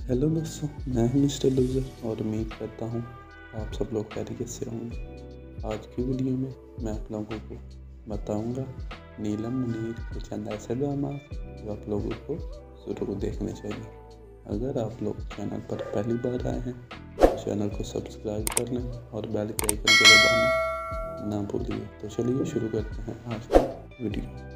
Hello दोस्तों, मैं हूं मिस्टर लूज़र और उम्मीद करता हूं आप सब लोग खैरियत से होंगे। आज की वीडियो में मैं आप लोगों को बताऊंगा नीलम मुनीर के चंद ऐसे ड्रामा जो आप लोगों को ज़रूर देखने चाहिए। अगर आप लोग चैनल पर पहली बार आए हैं तो चैनल को सब्सक्राइब कर लें और बेल के आइकन को दबाना ना भूलिए। तो चलिए शुरू करते हैं आज की वीडियो।